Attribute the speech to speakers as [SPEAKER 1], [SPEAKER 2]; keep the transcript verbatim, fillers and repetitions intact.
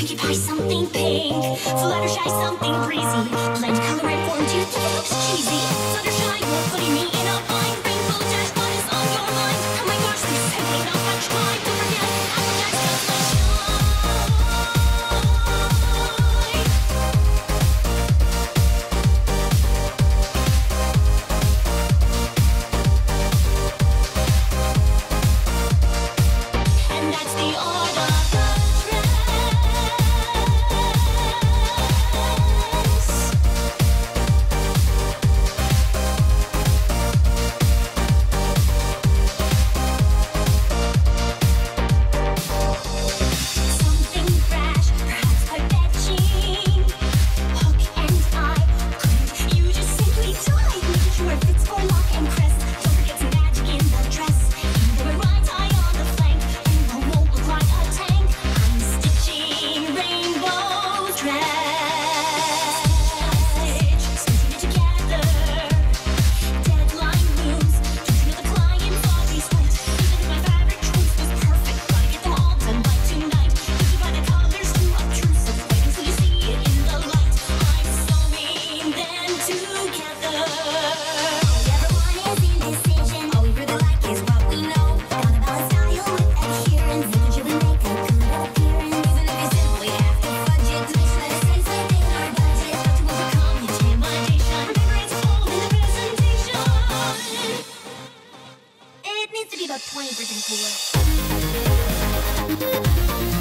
[SPEAKER 1] Pinkie pie, something pink. Fluttershy, something breezy. Blend color and form to think it looks cheesy. Fluttershy, you're putting me in a bind. Rainbow Dash, what is on your mind? Oh my gosh, there's simply not much time. Don't forget, Applejack does my shine. And that's the art of the something brash, perhaps quite fetching. Hook and eye, couldn't you just simply die? Making sure it fits for lock and crest. Don't forget some magic in the dress. Either a right eye on the flank, rainbow won't look like a tank. I'm stitching rainbow dress. Stitch, stitching it together. Deadline moves, don't you know the client's always right? Even if my fabric choice was perfect, gotta get them all done by tonight. If you find the colors too obtrusive, wait until you see it in the light. I'm sewing them together. Everyone is indecision. All we really like is what we know. Gotta balance style with adherence, making sure we make a good appearance. Even if you simply have to fudge it to make sure that it stays within our budget. Not to overcome intimidation. Remember, it's all in the presentation. It needs to be about twenty percent cooler.